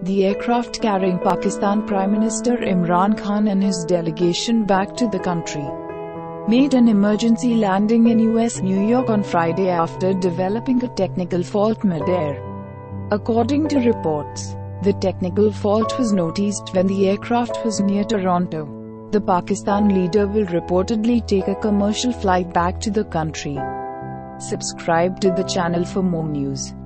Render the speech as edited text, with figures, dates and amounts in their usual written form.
The aircraft carrying Pakistan Prime Minister Imran Khan and his delegation back to the country made an emergency landing in US New York on Friday after developing a technical fault mid-air. According to reports, the technical fault was noticed when the aircraft was near Toronto. The Pakistan leader will reportedly take a commercial flight back to the country. Subscribe to the channel for more news.